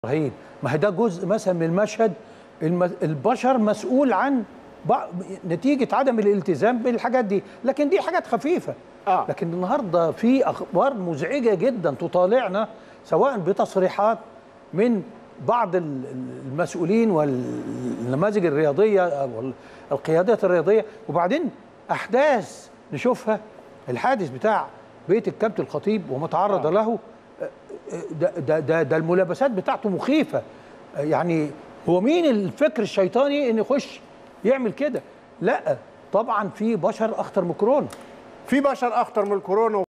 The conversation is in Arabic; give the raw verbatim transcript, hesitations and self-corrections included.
رهيب. ما هي ده جزء مثلا من المشهد. البشر مسؤول عن نتيجه عدم الالتزام بالحاجات دي، لكن دي حاجات خفيفه. آه. لكن النهارده في اخبار مزعجه جدا تطالعنا، سواء بتصريحات من بعض المسؤولين والنماذج الرياضيه او القيادات الرياضيه، وبعدين احداث نشوفها. الحادث بتاع بيت الكابتن الخطيب وما تعرض آه. له، ده, ده, ده, ده الملابسات بتاعته مخيفه. يعني هو مين الفكر الشيطاني ان يخش يعمل كده؟ لا طبعا في بشر اخطر من كورونا، في بشر اخطر من الكورونا.